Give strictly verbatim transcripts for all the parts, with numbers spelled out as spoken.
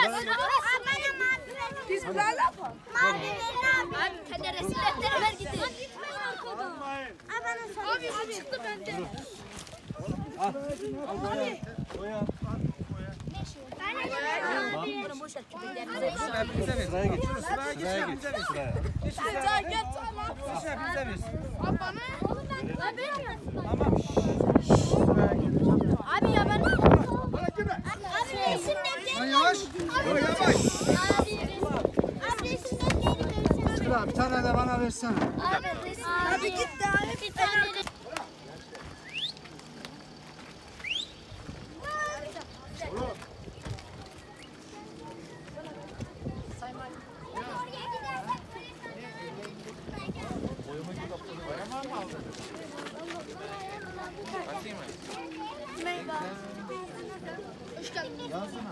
Biz bunlarla yapalım. Abi sen de resim defteri ver gidin. Abi şu çıktı bende. Al. Al boya. Boya. Bunu boş ver. Sıraya geç. Sıraya geç. Sıraya geç. Sıraya geç. Sıraya geç. Babana. Tamam. Abi ya ben. Abi resim defteri. Yavaş. Yavaş. Abi resim defteri. Sıra bir tane de bana versene. Abi resim. Abi git daha bir tane. Hoş geldiniz.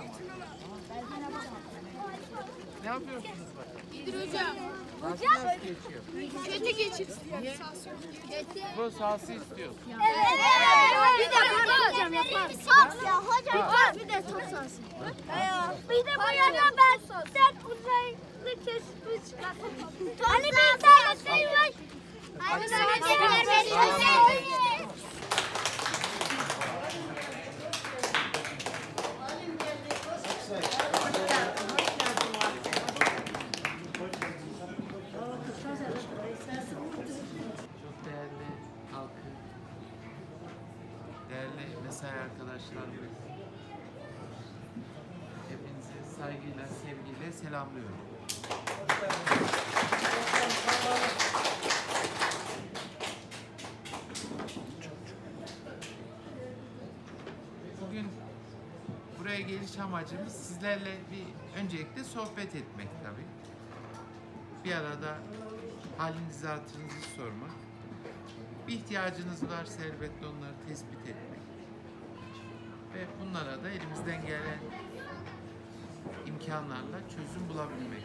Ne yapıyorsunuz bakalım? İyidir hocam. Hocam. Geçiyor. Kötü geçir. Bu sahası istiyor. Evet. Bir de yapar hocam yapar. Top ya hocam. Yapar bir de top sahası. Bir de boyana ben sos. Sen uzaylı kesmiş çıkar. Hani bir tane şey var. Hani sana tekrar veriyorum. Çok değerli halkı, değerli mesai arkadaşlarımız, hepinizi saygıyla, sevgiyle selamlıyorum. Bugün buraya geliş amacımız sizlerle bir öncelikle sohbet etmek tabii. Bir arada halinizi, hatırınızı sormak. Bir ihtiyacınız varsa elbette onları tespit etmek. Ve bunlara da elimizden gelen imkanlarla çözüm bulabilmek.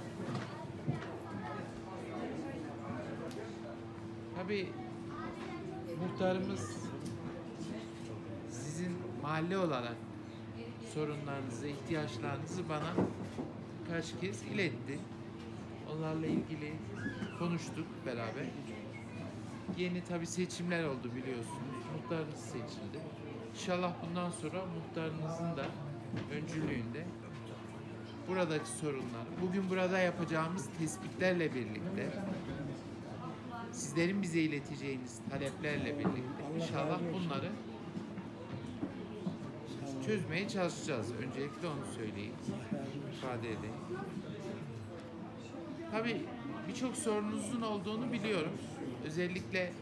Tabii muhtarımız sizin mahalle olarak sorunlarınızı, ihtiyaçlarınızı bana birkaç kez iletti. Onlarla ilgili konuştuk beraber. Yeni tabii seçimler oldu biliyorsunuz. Muhtarınız seçildi. İnşallah bundan sonra muhtarınızın da öncülüğünde buradaki sorunlar, bugün burada yapacağımız tespitlerle birlikte, sizlerin bize ileteceğiniz taleplerle birlikte inşallah bunları çözmeye çalışacağız. Öncelikle onu söyleyeyim, ifade edeyim. Tabii birçok sorununuzun olduğunu biliyorum. Özellikle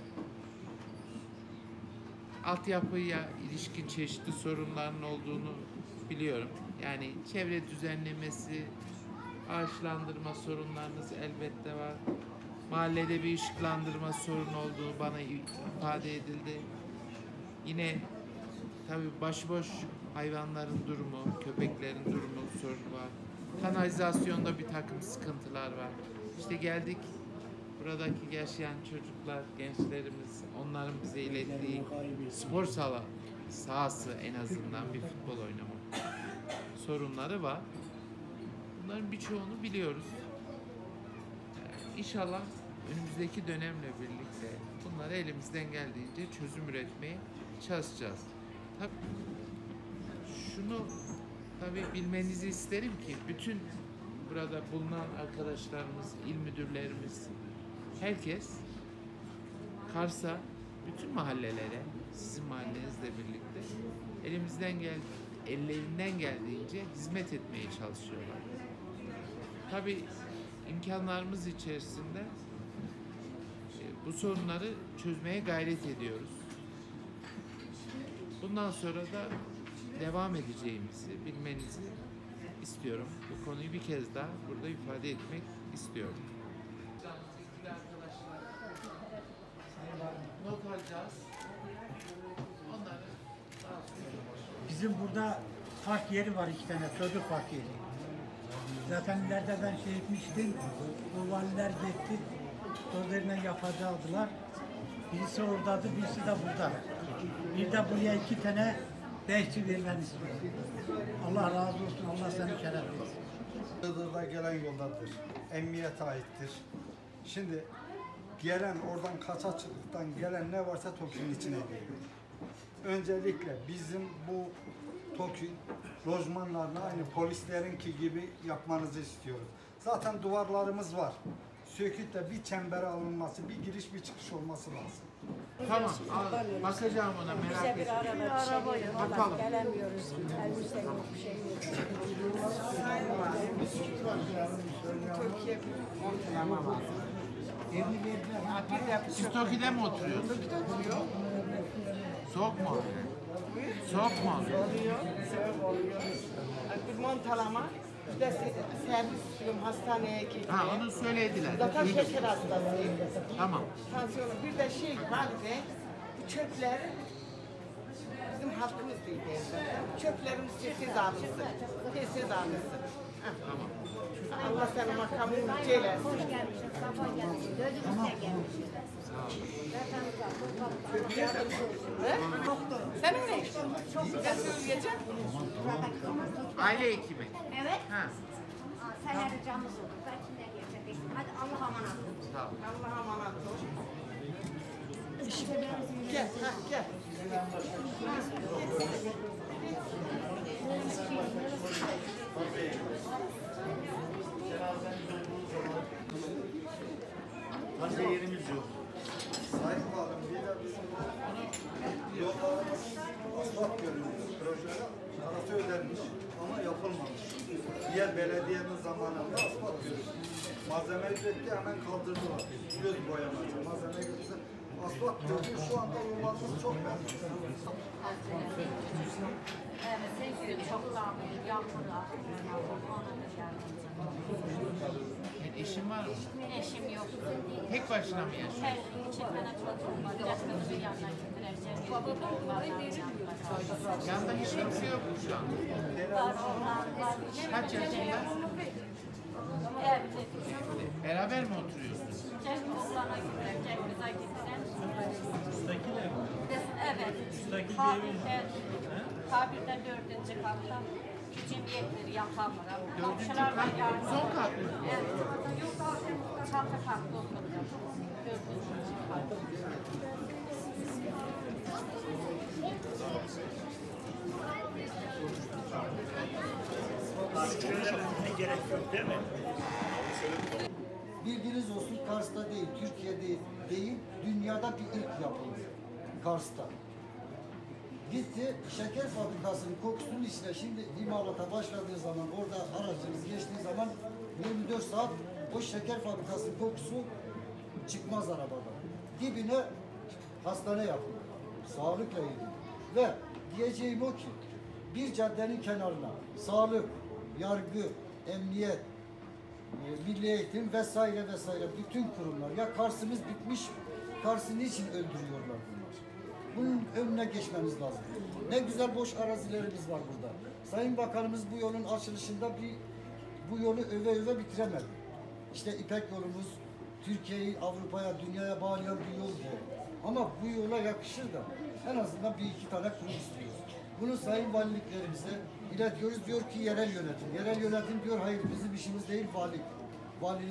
altyapıya ilişkin çeşitli sorunların olduğunu biliyorum. Yani çevre düzenlemesi, ağaçlandırma sorunlarınız elbette var. Mahallede bir ışıklandırma sorunu olduğu bana ifade edildi. Yine tabii başıboş hayvanların durumu, köpeklerin durumu sorunu var. Kanalizasyonda bir takım sıkıntılar var. İşte geldik, buradaki yaşayan çocuklar, gençlerimiz, onların bize ilettiği spor sala, sahası en azından bir futbol oynamak sorunları var. Bunların birçoğunu biliyoruz. İnşallah önümüzdeki dönemle birlikte bunları elimizden geldiğince çözüm üretmeye çalışacağız. Tabii şunu tabii bilmenizi isterim ki bütün burada bulunan arkadaşlarımız, il müdürlerimiz, herkes Kars'a, bütün mahallelere, sizin mahallenizle birlikte elimizden gel, ellerinden geldiğince hizmet etmeye çalışıyorlar. Tabii imkanlarımız içerisinde bu sorunları çözmeye gayret ediyoruz. Bundan sonra da devam edeceğimizi bilmenizi istiyorum. Bu konuyu bir kez daha burada ifade etmek istiyorum. Not alacağız. Onları daha sonra. Bizim burada park yeri var, iki tane çocuk park yeri. Zaten ileride ben şey etmiştim, bu valiler gitti, sözlerine yapacaktılar. Birisi oradadı, birisi de burada. Bir de buraya iki tane Değişti vermeni istiyorum. Allah razı olsun, Allah seni şeref versin. Iğdır'da gelen yoldadır. Emniyete aittir. Şimdi gelen oradan kaçakçılıktan gelen ne varsa TOKİ'nin içine geliyor. Öncelikle bizim bu TOKİ lojmanlarını aynı polislerinki gibi yapmanızı istiyoruz. Zaten duvarlarımız var. Söküp de bir çembere alınması, bir giriş bir çıkış olması lazım. Tamam, al, bakacağım ona, merak etme. Araba yok. Bakalım. Gelemiyoruz. Elbise yok, bir şey yok. Siz Toki'de mi oturuyorsunuz? Soğuk mu oluyor? Soğuk mu oluyor? Oluyor, sebep oluyor. Bir montalama, bir de se- servis istiyorum hastaneye gitmeye. Ha, onu söylediler. Zaten Duydum. şeker hastasıyım. Tamam. Tansiyonu. Bir de şey valide, bu çöpler bizim halkımız değil zaten. Çöplerimiz sessiz almışsın. Sessiz almışsın. Tamam. Allah senin makamını yücelersin. Senin ne işin? Ben söyleyeceğim. Aile hekimi. Evet. Ha, Sen ricamız olur. Belki de gelecek. Hadi Allah'a emanet olun. tamam. Allah'a emanet ol. Gel, ha, gel. Fazla yerimiz yok. Sayın Valim, bir de bizim yollarımız asfalt görünüyor. Projeler parası ödenmiş ama yapılmamış. Diğer belediyenin zamanında asfalt görünüyor. Malzeme üretti hemen kaldırdılar. Göz boyamacı. Malzeme üretti. Asfalt görünüyor. Şu anda yollarımız çok berbat. Evet, sevgili çok dağılıyor, yağmur E, eşin var mı? Eşim yok. Tek başına mı yaşıyor? Her iki tane çocuğum var. Yaşlı bir yandan götüreceğim. Babamın Yanında hiç kimse yok mu şu an? var, onlar var. Kaç yaşında? Evli. Beraber mi oturuyorsunuz? Cenk oğlana gidecek, bize gidecek. Evet. Kabirde, kabirde dördüncü katta. Gücüm yetmiyor, yapamıyorum. Dördüncü Komşularla kat, yardım- son kat mı? Evet. Yok, çatı katta oturuyorum. Dördüncü kat. Gerek yok değil mi? Bilginiz olsun, Kars'ta değil, Türkiye'de değil, dünyada bir ilk yapıldı. Kars'ta. Gitti, şeker fabrikasının kokusunun içine şimdi imalata başladığı zaman, orada aracınız geçtiği zaman yirmi dört saat o şeker fabrikasının kokusu çıkmaz arabadan. Dibine hastane yapıldı. Sağlıkla ilgili. Ve diyeceğim o ki, bir caddenin kenarına sağlık, yargı, emniyet, milli eğitim vesaire vesaire bütün kurumlar. Ya Kars'ımız bitmiş, Kars'ı niçin öldürüyorlar bunlar? Bunun önüne geçmemiz lazım. Ne güzel boş arazilerimiz var burada. Sayın Bakanımız bu yolun açılışında bir bu yolu öve öve bitiremedi. İşte İpek yolumuz Türkiye'yi Avrupa'ya, dünyaya bağlayan bir yol diyor. Ama bu yola yakışır da en azından bir iki tane kurum istiyoruz. Bunu sayın valiliklerimize iletiyoruz. Diyor ki yerel yönetim. Yerel yönetim diyor hayır bizim işimiz değil valilik. Valilik.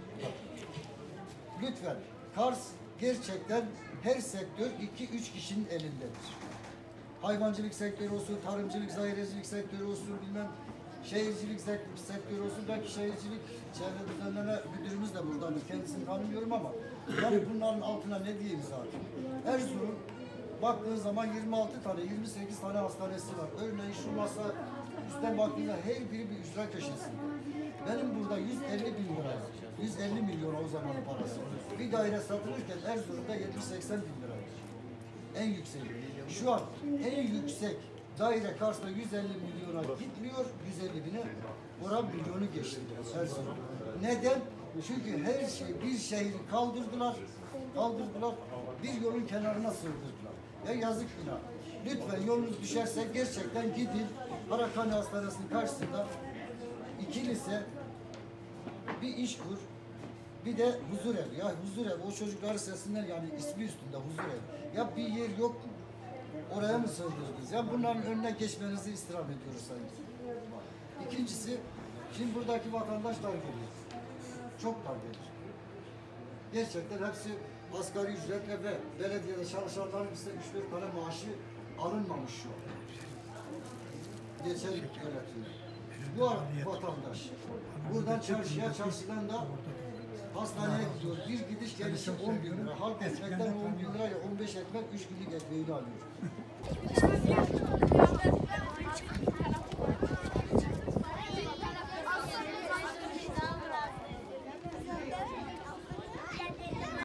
Lütfen Kars gerçekten her sektör iki üç kişinin elindedir. Hayvancılık sektörü olsun, tarımcılık, zahirecilik sektörü olsun, bilmem şehircilik sektörü olsun. Belki şehircilik çevre düzenleme müdürümüz de buradandır. Kendisini tanımıyorum ama yani bunların altına ne diyeyim zaten. Erzurum baktığın zaman yirmi altı tane, yirmi sekiz tane hastanesi var. Örneğin şu masa üstten baktığında her biri bir ücra köşesinde. Benim burada yüz elli bin lira, yüz elli milyon o zamanın parası. Bir daire satılırken Erzurum'da yetmiş seksen bin lira. En yüksek. Şu an en yüksek daire Kars'ta yüz elli milyona gitmiyor, yüz elli bine. Oran milyonu geçti Erzurum. Neden? Çünkü her şey, bir şehri kaldırdılar, kaldırdılar, bir yolun kenarına sığdırdılar. Ya yazık günah. Lütfen yolunuz düşerse gerçekten gidin, Harakani Hastanesi'nin karşısında iki lise, bir iş kur, bir de huzur evi. Ya huzur evi, o çocukları sesinden yani ismi üstünde huzur evi. Ya bir yer yok mu? Oraya mı sığdırdınız? Yani bunların önüne geçmenizi istirham ediyoruz sayın. İkincisi, şimdi buradaki vatandaşlar geliyor. Çok dar gelir. Gerçekten hepsi asgari ücretle ve belediyede çalışanların ise üç dört tane maaşı alınmamış şu an. Geçen yönetiyor. Bu vatandaş buradan çarşıya, çarşıdan da hastaneye gidiyor. Bir gidiş gelişi on bin lira. Halk ekmekten on bin lirayla on beş ekmek üç günlük ekmeğini alıyor.